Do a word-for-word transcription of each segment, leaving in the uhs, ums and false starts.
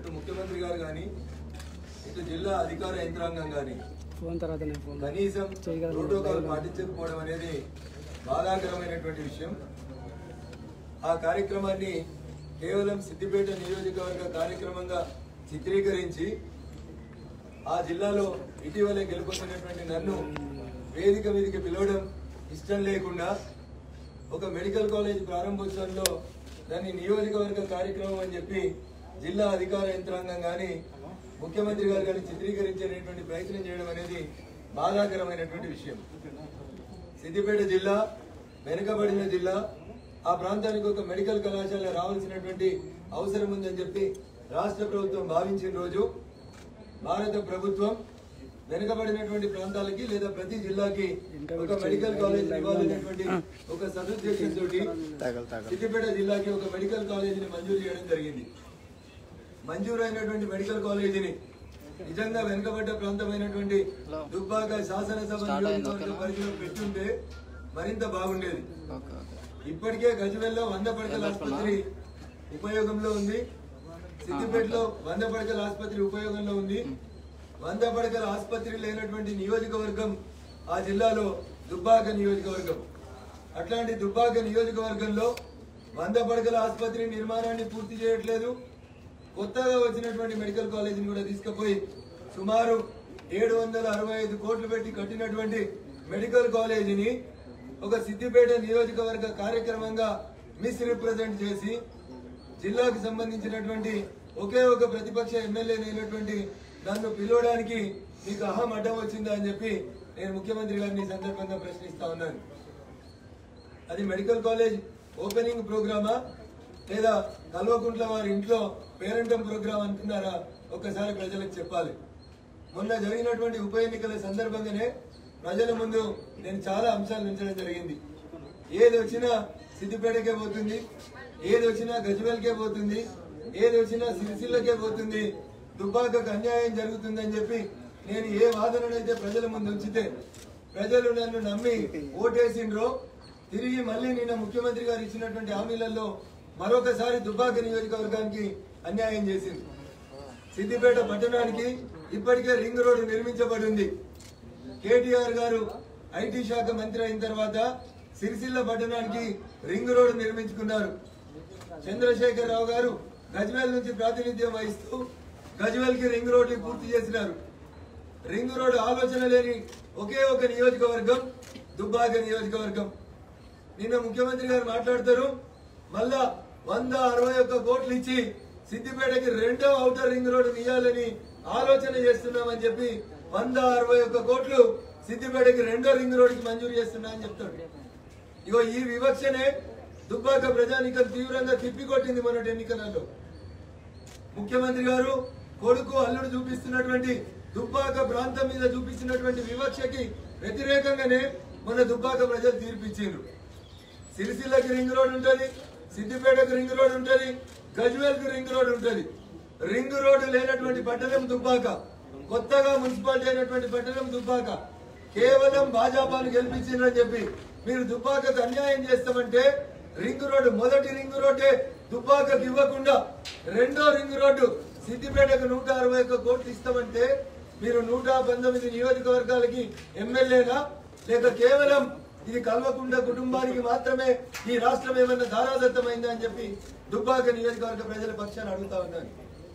ఇటు ముఖ్యమంత్రి గారు కానీ ఇటు జిల్లా అధికార యంత్రాంగం కానీ కనీసం ప్రోటోకాల్ పాటించకపోవడం అనేది బాధాకరమైనటువంటి విషయం. ఆ కార్యక్రమాన్ని కేవలం సిద్దిపేట నియోజకవర్గ కార్యక్రమంగా చిత్రీకరించి ఆ జిల్లాలో ఇటీవలే గెలుపొందినటువంటి నన్ను వేదిక మీదకి పిలవడం ఇష్టం లేకుండా ఒక మెడికల్ కాలేజ్ ప్రారంభోత్సవంలో దాన్ని నియోజకవర్గ కార్యక్రమం అని చెప్పి జిల్లా అధికార యంత్రాంగం కానీ ముఖ్యమంత్రి గారు కానీ చిత్రీకరించేటువంటి ప్రయత్నం చేయడం అనేది బాధాకరమైనటువంటి విషయం. సిద్దిపేట జిల్లా వెనుకబడిన జిల్లా, ఆ ప్రాంతానికి ఒక మెడికల్ కళాశాల రావాల్సినటువంటి అవసరం ఉందని చెప్పి రాష్ట్ర ప్రభుత్వం భావించిన రోజు భారత ప్రభుత్వం వెనుకబడినటువంటి ప్రాంతాలకి లేదా ప్రతి జిల్లాకి ఒక మెడికల్ కాలేజ్ ఇవ్వాలనేటువంటి ఒక సదుద్దేశంతో సిద్దిపేట జిల్లాకి ఒక మెడికల్ కాలేజీని మంజూరు చేయడం జరిగింది. మంజూరైనటువంటి మెడికల్ కాలేజీని నిజంగా వెనుకబడ్డ ప్రాంతమైనటువంటి దుబ్బాక శాసనసభ నియోజకవర్గ పరిధిలో పెట్టుంటే మరింత బాగుండేది. ఇప్పటికే గజ్వేల్లో వంద పడకల ఆసుపత్రి ఉపయోగంలో ఉంది, సిద్దిపేటలో వంద పడకల ఆసుపత్రి ఉపయోగంలో ఉంది. వంద పడకల ఆసుపత్రి లేనటువంటి నియోజకవర్గం ఆ జిల్లాలో దుబ్బాక నియోజకవర్గం. అట్లాంటి దుబ్బాక నియోజకవర్గంలో వంద పడకల ఆసుపత్రి నిర్మాణాన్ని పూర్తి చేయట్లేదు. కొత్తగా వచ్చినటువంటి మెడికల్ కాలేజీని కూడా తీసుకుపోయి సుమారు ఏడు వందల అరవై ఐదు కోట్లు పెట్టి కట్టినటువంటి మెడికల్ కాలేజీని ఒక సిద్దిపేట నియోజకవర్గ కార్యక్రమంగా మిస్ రిప్రజెంట్ చేసి జిల్లాకు సంబంధించినటువంటి ఒకే ఒక ప్రతిపక్ష ఎమ్మెల్యే అయినటువంటి నన్ను పిలవడానికి మీకు అహం అడ్డం వచ్చిందా అని చెప్పి నేను ముఖ్యమంత్రి గారిని సందర్భంగా ప్రశ్నిస్తా ఉన్నాను. అది మెడికల్ కాలేజ్ ఓపెనింగ్ ప్రోగ్రామా లేదా కల్వకుంట్ల వారి ఇంట్లో పేరెంటం ప్రోగ్రామ్ అనుకున్నారా ఒక్కసారి ప్రజలకు చెప్పాలి. మొన్న జరిగినటువంటి ఉప ఎన్నికల సందర్భంగానే ప్రజల ముందు నేను చాలా అంశాలు ఉంచడం జరిగింది. ఏది వచ్చినా సిద్దిపేటకే పోతుంది, ఏది వచ్చినా గజ్వేల్కే పోతుంది, ఏది వచ్చినా సిరిసిల్లకే పోతుంది, దుబ్బాకకు అన్యాయం జరుగుతుందని చెప్పి నేను ఏ వాదననైతే ప్రజల ముందు ఉంచితే ప్రజలు నన్ను నమ్మి ఓటేసిండ్రో తిరిగి మళ్లీ నిన్న ముఖ్యమంత్రి గారు ఇచ్చినటువంటి హామీలలో మరొకసారి దుబ్బాక నియోజకవర్గానికి అన్యాయం చేసింది. సిద్దిపేట పట్టణానికి ఇప్పటికే రింగ్ రోడ్డు నిర్మించబడింది. కేటీఆర్ గారు ఐటీ శాఖ మంత్రి అయిన తర్వాత సిరిసిల్ల పట్టణానికి రింగ్ రోడ్డు నిర్మించుకున్నారు. చంద్రశేఖర్ రావు గారు గజ్వేల్ నుంచి ప్రాతినిధ్యం వహిస్తూ గజ్వేల్ కి రింగ్ రోడ్డు పూర్తి చేసినారు. రింగ్ రోడ్డు ఆలోచన లేని ఒకే ఒక నియోజకవర్గం దుబ్బాక నియోజకవర్గం. నిన్న ముఖ్యమంత్రి గారు మాట్లాడతారు, మళ్ళా వంద అరవై ఒక్క కోట్లు ఇచ్చి సిద్దిపేటకి రెండో ఔటర్ రింగ్ రోడ్డు ఇయ్యాలని ఆలోచన చేస్తున్నామని చెప్పి వంద అరవై ఒక్క కోట్లు సిద్దిపేటకి రెండో రింగ్ రోడ్డుకి మంజూరు చేస్తున్నా అని చెప్తాడు. ఇగో ఈ వివక్షనే దుబ్బాక ప్రజానికం తీవ్రంగా తిప్పికొట్టింది మొన్నటి ఎన్నికలలో. ముఖ్యమంత్రి గారు కొడుకు అల్లుడు చూపిస్తున్నటువంటి దుబ్బాక ప్రాంతం మీద చూపించినటువంటి వివక్షకి వ్యతిరేకంగానే మొన్న దుబ్బాక ప్రజలు తీర్పిచ్చిండ్రు. సిరిసిల్లకి రింగ్ రోడ్ ఉంటది, సిద్దిపేటకు రింగ్ రోడ్ ఉంటది, గజ్వేల్ కు రింగ్ రోడ్ ఉంటది. రింగ్ రోడ్డు లేనటువంటి పట్టణం దుబ్బాక, కొత్తగా మున్సిపాలిటీ అయినటువంటి పట్టణం దుబ్బాక. కేవలం భాజపాను గెలిపించిందని చెప్పి మీరు దుబ్బాకకు అన్యాయం చేస్తామంటే రింగ్ రోడ్డు మొదటి రింగ్ రోడ్డే దుబ్బాకకు ఇవ్వకుండా రెండో రింగ్ రోడ్డు సిద్దిపేటకు నూట అరవై ఒక్క కోట్లు ఇస్తామంటే మీరు నూట పంతొమ్మిది నియోజకవర్గాలకి ఎమ్మెల్యేనా లేక కేవలం ఇది కల్వకుండ కుటుంబానికి మాత్రమే ఈ రాష్ట్రం ఏమన్నా దారాదత్తమైందా అని చెప్పి దుబ్బాక నియోజకవర్గ ప్రజల పక్షాన్ని అడుగుతా ఉన్నాను.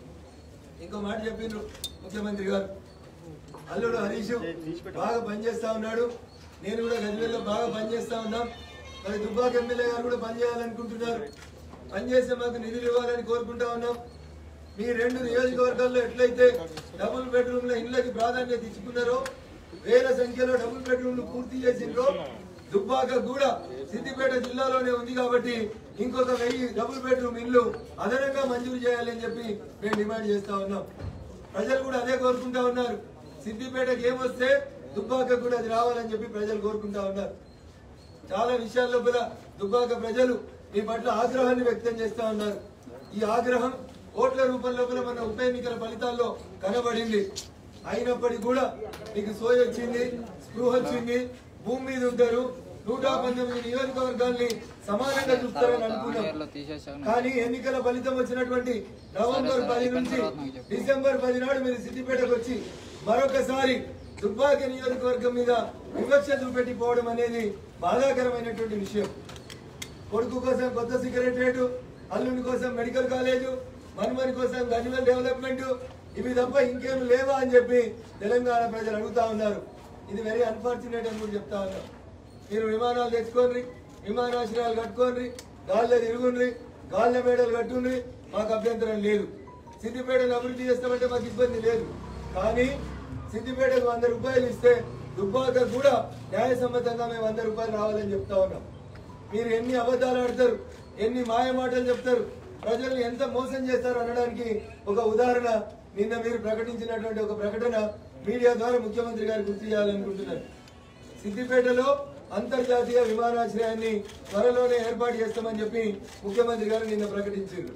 ఇంకో మాట చెప్పిండ్రు ముఖ్యమంత్రి గారు, అల్లుడు హరీష్ బాగా పనిచేస్తా ఉన్నాడు, నేను కూడా గజ్వేల్లో బాగా పనిచేస్తా ఉన్నాం, మరి దుబ్బాక ఎమ్మెల్యే గారు కూడా పనిచేయాలనుకుంటున్నారు, పనిచేస్తే మాకు నిధులు ఇవ్వాలని కోరుకుంటా ఉన్నాం. మీ రెండు నియోజకవర్గాల్లో ఎట్లయితే డబుల్ బెడ్రూమ్ల ఇళ్లకి ప్రాధాన్యత ఇచ్చుకున్నారో, వేల సంఖ్యలో డబుల్ బెడ్రూమ్లు పూర్తి చేసిండ్రో, దుబ్బాక కూడా సిద్దిపేట జిల్లాలోనే ఉంది కాబట్టి ఇంకొక వెయ్యి డబుల్ బెడ్రూమ్ ఇల్లు అదనంగా మంజూరు చేయాలని చెప్పి మేము డిమాండ్ చేస్తా ఉన్నాం. ప్రజలు కూడా అదే కోరుకుంటా ఉన్నారు. సిద్దిపేటకి ఏమొస్తే దుబ్బాక కూడా అది రావాలని చెప్పి ప్రజలు కోరుకుంటా ఉన్నారు. చాలా విషయాల్లో కూడా దుబ్బాక ప్రజలు మీ పట్ల ఆగ్రహాన్ని వ్యక్తం చేస్తా ఉన్నారు. ఈ ఆగ్రహం ఓట్ల రూపంలో కూడా మన ఉప ఎన్నికల ఫలితాల్లో కనబడింది. అయినప్పటికీ కూడా మీకు సోయ వచ్చింది, స్పృహ వచ్చింది, భూమి మీద ఉంటారు, నూట పంతొమ్మిది నియోజకవర్గాల్ని సమానంగా చూస్తారని అనుకున్నాం. కానీ ఎన్నికల ఫలితం వచ్చినటువంటి నవంబర్ పది నుంచి డిసెంబర్ పది నాడు మీరు సిద్దిపేటకు వచ్చి మరొకసారి దుబ్బాక నియోజకవర్గం మీద వివక్ష చూపెట్టిపోవడం అనేది బాధాకరమైనటువంటి విషయం. కొడుకు కోసం కొత్త సెక్రటరేట్, అల్లుని కోసం మెడికల్ కాలేజు, మన్మని కోసం గజ్వెల్ డెవలప్మెంట్, ఇవి తప్ప ఇంకేం లేవా అని చెప్పి తెలంగాణ ప్రజలు అడుగుతా ఉన్నారు. ఇది వెరీ అన్ఫార్చునేట్ అని కూడా చెప్తా ఉన్నారు. మీరు విమానాలు తెచ్చుకోండి, విమానాశ్రయాలు కట్టుకోండి, గాల్లో తిరుగుండ్రి, గాళ్ళ మేడలు కట్టుండ్రి, మాకు అభ్యంతరం లేదు. సిద్దిపేటను అభివృద్ధి చేస్తామంటే మాకు ఇబ్బంది లేదు. కానీ సిద్దిపేటకు వంద రూపాయలు ఇస్తే దుబ్బాక కూడా న్యాయసమ్మతంగా మేము వంద రూపాయలు రావాలని చెప్తా ఉన్నాం. మీరు ఎన్ని అబద్ధాలు ఆడతారు, ఎన్ని మాయ మాటలు చెప్తారు, ప్రజల్ని ఎంత మోసం చేస్తారు అనడానికి ఒక ఉదాహరణ నిన్న మీరు ప్రకటించినటువంటి ఒక ప్రకటన మీడియా ద్వారా ముఖ్యమంత్రి గారు గుర్తు చేయాలనుకుంటున్నారు. సిద్దిపేటలో అంతర్జాతీయ విమానాశ్రయాన్ని త్వరలోనే ఏర్పాటు చేస్తామని చెప్పి ముఖ్యమంత్రి గారు నిన్న ప్రకటించారు.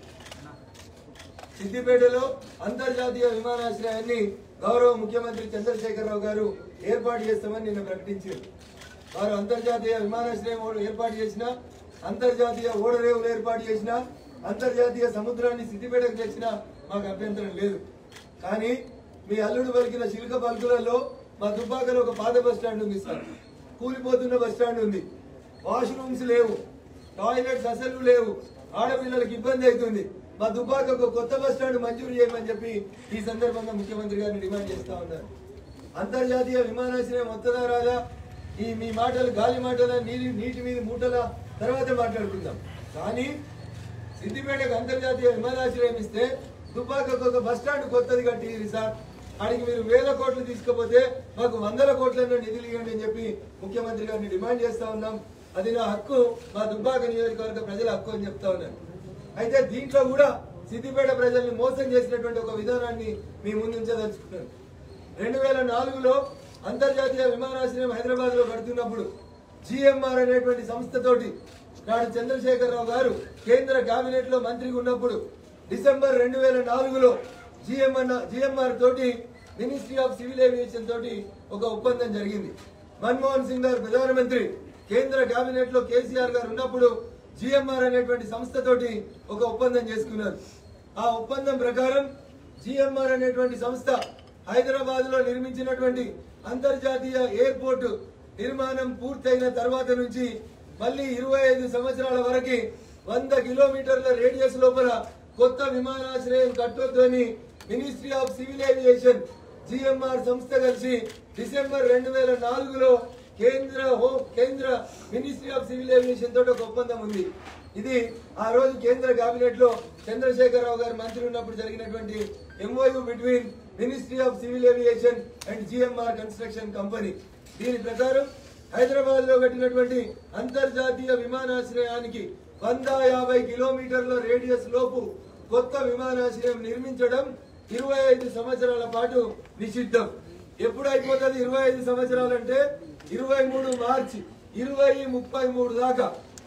సిద్దిపేటలో అంతర్జాతీయ విమానాశ్రయాన్ని గౌరవ ముఖ్యమంత్రి చంద్రశేఖరరావు గారు ఏర్పాటు చేస్తామని నిన్న ప్రకటించారు. వారు అంతర్జాతీయ విమానాశ్రయం ఏర్పాటు చేసిన, అంతర్జాతీయ ఓడరేవులు ఏర్పాటు చేసిన, అంతర్జాతీయ సముద్రాన్ని సిద్దిపేటకు తెచ్చిన మాకు అభ్యంతరం లేదు. కానీ మీ అల్లుడు పలికిన శిల్క పలుకులలో మా దుబ్బాకలో ఒక పాత బస్ స్టాండ్ ఉంది సార్, కూలిపోతున్న బస్ స్టాండ్ ఉంది, వాష్రూమ్స్ లేవు, టాయిలెట్స్ అసలు లేవు, ఆడపిల్లలకు ఇబ్బంది అవుతుంది. మా దుబ్బాక ఒక కొత్త బస్ స్టాండ్ మంజూరు చేయమని చెప్పి ఈ సందర్భంగా ముఖ్యమంత్రి గారిని డిమాండ్ చేస్తా ఉన్నారు. అంతర్జాతీయ విమానాశ్రయం వస్తుందా రాదా, ఈ మీ మాటలు గాలి మాటల నీటి నీటి మీద మూటల తర్వాత మాట్లాడుకుందాం. కానీ సిద్దిపేటకు అంతర్జాతీయ విమానాశ్రయం ఇస్తే దుబ్బాకకు ఒక బస్ స్టాండ్ కొత్తది కట్టింది సార్, ఆడికి మీరు వేల కోట్లు తీసుకపోతే మాకు వందల కోట్లను నిధులు ఇవ్వండి అని చెప్పి ముఖ్యమంత్రి గారిని డిమాండ్ చేస్తా ఉన్నాం. అది నా హక్కు, మా దుబ్బాక నియోజకవర్గ ప్రజల హక్కు అని చెప్తా ఉన్నాను. అయితే దీంట్లో కూడా సిద్దిపేట ప్రజల్ని మోసం చేసినటువంటి ఒక విధానాన్ని మీ ముందు ఉంచదలుచుకున్నాను. రెండు వేల నాలుగులో అంతర్జాతీయ విమానాశ్రయం హైదరాబాద్ లో కడుతున్నప్పుడు జిఎంఆర్ అనేటువంటి సంస్థతోటి నాడు చంద్రశేఖరరావు గారు కేంద్ర కేబినెట్ లో మంత్రిగా ఉన్నప్పుడు డిసెంబర్ రెండు వేల నాలుగులో జిఎంఆర్ జిఎంఆర్ తోటి మినిస్ట్రీ ఆఫ్ సివిల్ ఏవియేషన్ తోటి ఒక ఒప్పందం జరిగింది. మన్మోహన్ సింగ్ గారు ప్రధానమంత్రి, కేంద్ర కేబినెట్ లో కేసీఆర్ గారు ఉన్నప్పుడు జిఎంఆర్ అనేటువంటి సంస్థతోటి ఒక ఒప్పందం చేసుకున్నారు. ఆ ఒప్పందం ప్రకారం జిఎంఆర్ అనేటువంటి సంస్థ హైదరాబాద్ లో నిర్మించినటువంటి అంతర్జాతీయ ఎయిర్పోర్ట్ నిర్మాణం పూర్తయిన తర్వాత నుంచి మళ్ళీ ఇరవై ఐదు సంవత్సరాల వరకు వంద కిలోమీటర్ల రేడియస్ లోపల కొత్త విమానాశ్రయం కట్టొద్దు అని ministry of civil aviation GMR సంస్థ కలిసి డిసెంబర్ రెండు వేల నాలుగులో కేంద్ర హోం కేంద్ర మినిస్ట్రీ ఆఫ్ సివిల్ ఏవియేషన్ తోటి ఒక ఒప్పందం ఉంది. ఇది ఆ రోజు కేంద్ర కేబినెట్ లో చంద్రశేఖరరావు గారు మంత్రి ఉన్నప్పుడు జరిగినటువంటి MOU between ministry of civil aviation and GMR construction company. దీని ప్రకారం హైదరాబాద్ లో కట్టినటువంటి అంతర్జాతీయ విమానాశ్రయానికి వంద యాభై కిలోమీటర్ల రేడియస్ లోపు కొత్త విమానాశ్రయం నిర్మించడం ఇరవై ఐదు సంవత్సరాల పాటు నిషిద్ధం. ఎప్పుడు అయిపోతుంది ఇరవై ఐదు సంవత్సరాలంటే ఇరవై మూడు మార్చి ఇరవై ముప్పై మూడు దాకా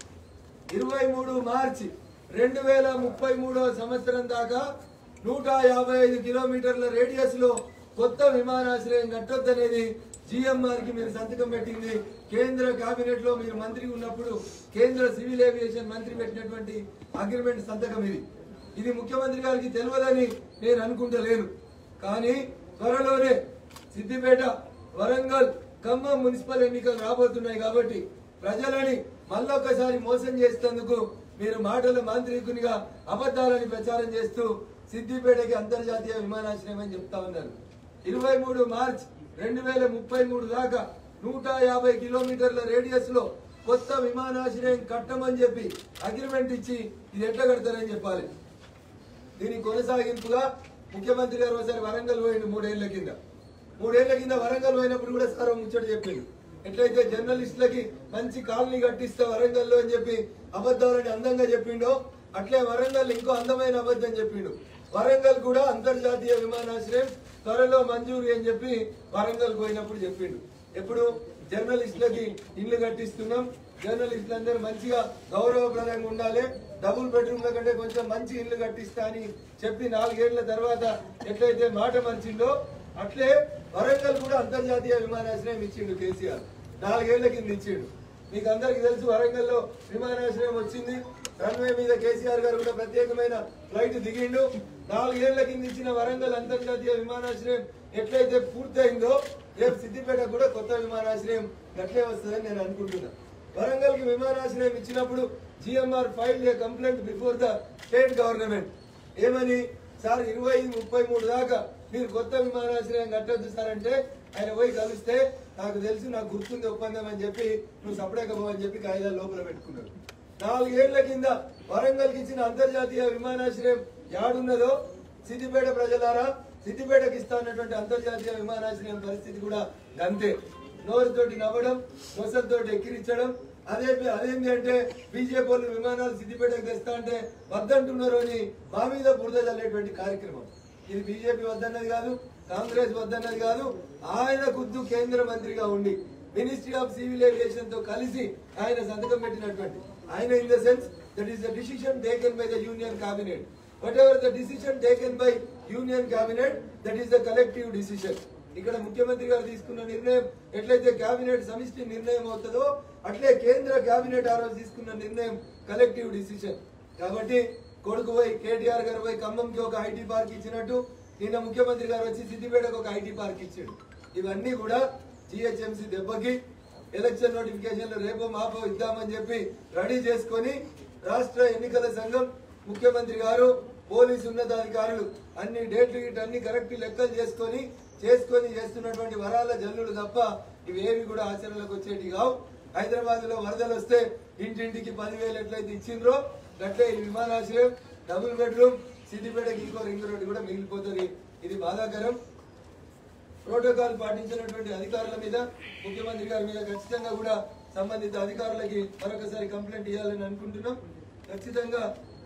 ఇరవై మూడు మార్చి రెండు వేల ముప్పై మూడవ సంవత్సరం దాకా నూట యాభై ఐదు కిలోమీటర్ల రేడియస్ లో కొత్త విమానాశ్రయం కట్టొద్దనేది జిఎంఆర్ కి మీరు సంతకం పెట్టింది కేంద్ర కేబినెట్ లో మీరు మంత్రి ఉన్నప్పుడు కేంద్ర సివిల్ ఏవియేషన్ మంత్రి పెట్టినటువంటి అగ్రిమెంట్ సంతకం ఇది. ఇది ముఖ్యమంత్రి గారికి తెలియదని నేను అనుకుంటలేను. కానీ త్వరలోనే సిద్దిపేట, వరంగల్, ఖమ్మం మున్సిపల్ ఎన్నికలు రాబోతున్నాయి కాబట్టి ప్రజలని మళ్ళొక్కసారి మోసం చేసేందుకు మీరు మాటల మాంత్రికునిగా అబద్ధాలని ప్రచారం చేస్తూ సిద్దిపేటకి అంతర్జాతీయ విమానాశ్రయం అని చెప్తా ఉన్నారు. ఇరవై మూడు మార్చ్ రెండు వేల ముప్పై మూడు దాకా నూట యాభై కిలోమీటర్ల రేడియస్ లో కొత్త విమానాశ్రయం కట్టమని చెప్పి అగ్రిమెంట్ ఇచ్చి ఇది ఎట్లా కడతారని చెప్పాలి. దీని కొనసాగింపుగా ముఖ్యమంత్రి గారు ఒకసారి వరంగల్ పోయిండు మూడేళ్ల కింద మూడేళ్ల కింద వరంగల్ పోయినప్పుడు కూడా సార్ ముచ్చట చెప్పిండు. ఎట్లయితే జర్నలిస్టులకి మంచి కాలనీ కట్టిస్తా వరంగల్లో అని చెప్పి అబద్ధాలని అందంగా చెప్పిండో అట్లే వరంగల్ ఇంకో అందమైన అబద్ధం చెప్పిండు. వరంగల్ కూడా అంతర్జాతీయ విమానాశ్రయం త్వరలో మంజూరు అని చెప్పి వరంగల్ పోయినప్పుడు చెప్పిండు. ఎప్పుడు జర్నలిస్టులకి ఇల్లు కట్టిస్తున్నాం, జర్నలిస్టులు అందరూ మంచిగా గౌరవప్రదంగా ఉండాలి, డబుల్ బెడ్రూమ్ల కంటే కొంచెం మంచి ఇల్లు కట్టిస్తా అని చెప్పి నాలుగేళ్ల తర్వాత ఎట్లయితే మాట మర్చిండో అట్లే వరంగల్ కూడా అంతర్జాతీయ విమానాశ్రయం ఇచ్చిండు కేసీఆర్. నాలుగేళ్ల కింద ఇచ్చిండు. మీకు అందరికీ తెలుసు వరంగల్లో విమానాశ్రయం వచ్చింది. రన్వే మీద కేసీఆర్ గారు కూడా ప్రత్యేకమైన ఫ్లైట్ దిగిండు. నాలుగేళ్ల కింద ఇచ్చిన వరంగల్ అంతర్జాతీయ విమానాశ్రయం ఎట్లయితే పూర్తయిందో రేపు సిద్దిపేట కూడా కొత్త విమానాశ్రయం గట్లే వస్తుందని నేను అనుకుంటున్నా. వరంగల్ కి విమానాశ్రయం ఇచ్చినప్పుడు GMR filed a complaint before the state government. ఏమని సార్ ఇరవై ముప్పై మూడు దాకా మీరు కొత్త విమానాశ్రయం కట్టొద్దు సార్ అంటే ఆయన పోయి కలిస్తే నాకు తెలుసు నాకు గుర్తుంది ఒప్పందం అని చెప్పి నువ్వు సపడకపోవని చెప్పి కాయిదాలు లోపల పెట్టుకున్నాడు. నాలుగేళ్ల కింద వరంగల్కి ఇచ్చిన అంతర్జాతీయ విమానాశ్రయం యాడున్నదో సిద్దిపేట ప్రజలారా సిద్దిపేటకి ఇస్తా అన్నటువంటి అంతర్జాతీయ విమానాశ్రయం పరిస్థితి కూడా అంతే. నోరుతోటి నవ్వడం, నొసలతోటి ఎక్కిరించడం. అదే అదేంటి అంటే బీజేపీ వాళ్ళు విమానాలు సిద్దిపేటకు తెస్తా అంటే వద్దంటున్నారు అని మా మీద బురద చల్లేటువంటి కార్యక్రమం. ఇది బీజేపీ వద్దన్నది కాదు, కాంగ్రెస్ వద్దన్నది కాదు. ఆయన ఖుద్దు కేంద్ర మంత్రిగా ఉండి మినిస్ట్రీ ఆఫ్ సివిల్ ఏవియేషన్ తో కలిసి ఆయన సంతకం పెట్టినటువంటి ఆయన in the sense that is the decision taken by the union cabinet. Whatever the decision taken by union cabinet that is the collective decision. ఇక్కడ ముఖ్యమంత్రి గారు తీసుకున్న నిర్ణయం ఎట్లయితే కేబినెట్ సమిష్టి నిర్ణయం అవుతుందో అట్లే కేంద్ర కేబినెట్ ఆ రోజు తీసుకున్న నిర్ణయం కలెక్టివ్ డిసిషన్. కాబట్టి కొడుకు పోయి కేటీఆర్ గారు పోయి ఖమ్మంకి ఒక ఐటీ పార్క్ ఇచ్చినట్టు నిన్న ముఖ్యమంత్రి గారు వచ్చి సిద్దిపేటకు ఒక ఐటీ పార్క్ ఇచ్చాడు. ఇవన్నీ కూడా జిహెచ్ఎంసీ దెబ్బకి ఎలక్షన్ నోటిఫికేషన్లు రేపో మాపో ఇద్దామని చెప్పి రెడీ చేసుకొని రాష్ట్ర ఎన్నికల సంఘం ముఖ్యమంత్రి గారు పోలీసు ఉన్నతాధికారులు అన్ని డేట్లు గిట్ అన్ని కరెక్ట్ లెక్కలు చేసుకొని చేసుకొని చేస్తున్నటువంటి వరాల జల్లులు తప్ప ఇవేవి కూడా ఆచరణలోకి వచ్చేటి కావు. హైదరాబాద్ లో వరదలు వస్తే ఇంటింటికి పదివేలు ఎట్లయితే ఇచ్చిండ్రో అట్లే ఈ విమానాశ్రయం డబుల్ బెడ్రూమ్ సిద్దిపేటకి ఇంకో రింగ్ రోడ్డు కూడా మిగిలిపోతుంది. ఇది బాధాకరం. ప్రోటోకాల్ పాటించినటువంటి అధికారుల మీద ముఖ్యమంత్రి గారి మీద ఖచ్చితంగా కూడా సంబంధిత అధికారులకి మరొకసారి కంప్లైంట్ ఇవ్వాలని అనుకుంటున్నాం. ఖచ్చితంగా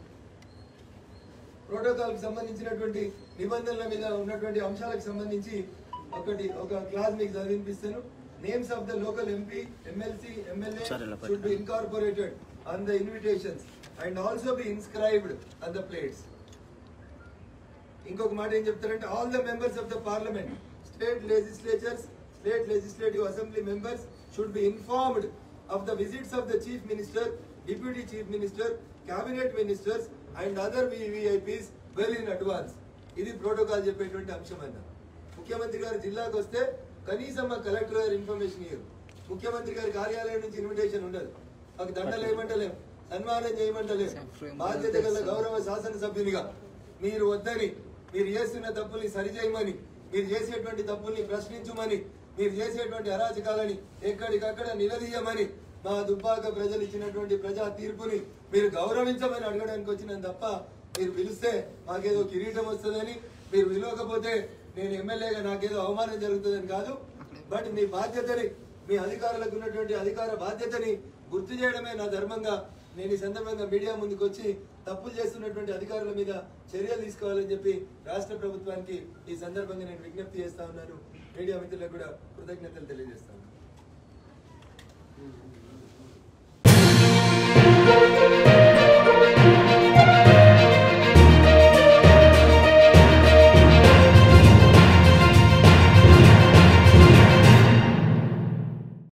ప్రోటోకాల్ కి సంబంధించినటువంటి నిబంధనల మీద ఉన్నటువంటి అంశాలకు సంబంధించి ఒకటి ఒక క్లాస్ మీకు చదివినిపిస్తాను. Names of the local MP, MLC, MLA should be incorporated on the invitations and also be inscribed on the plates. ఇంకొక మాట ఏం చెప్తారంటే all the members of the parliament, state legislatures, state legislative assembly members should be informed of the visits of the chief minister, deputy chief minister, cabinet ministers and other V V I Ps well in advance. ఇది protocol చెప్పేటువంటి అంశం అన్న. ముఖ్యమంత్రి గారు జిల్లాకు వస్తే కనీసం మా కలెక్టర్ గారు ఇన్ఫర్మేషన్ ఇవ్వరు. ముఖ్యమంత్రి గారి కార్యాలయం నుంచి ఇన్విటేషన్ ఉండదు. మాకు దండలు వేయమంటలేం, సన్మానం చేయమంటలేం. బాధ్యత గల గౌరవ శాసనసభ్యునిగా మీరు వద్దని, మీరు చేస్తున్న తప్పుల్ని సరిచేయమని, మీరు చేసేటువంటి తప్పుల్ని ప్రశ్నించమని, మీరు చేసేటువంటి అరాచకాలని ఎక్కడికక్కడ నిలదీయమని మా దుబ్బాక ప్రజలు ఇచ్చినటువంటి ప్రజా తీర్పుని మీరు గౌరవించమని అడగడానికి వచ్చినాను తప్ప మీరు పిలిస్తే మాకేదో కిరీటం వస్తుందని, మీరు పిలవకపోతే నేను ఎమ్మెల్యేగా నాకేదో అవమానం జరుగుతుందని కాదు. బట్ మీ బాధ్యతని, మీ అధికారులకు ఉన్నటువంటి అధికార బాధ్యతని గుర్తు చేయడమే నా ధర్మంగా నేను ఈ సందర్భంగా మీడియా ముందుకు వచ్చి తప్పులు చేస్తున్నటువంటి అధికారుల మీద చర్యలు తీసుకోవాలని చెప్పి రాష్ట్ర ప్రభుత్వానికి ఈ సందర్భంగా నేను విజ్ఞప్తి చేస్తా ఉన్నాను. మీడియా మిత్రులకు కూడా కృతజ్ఞతలు తెలియజేస్తాను.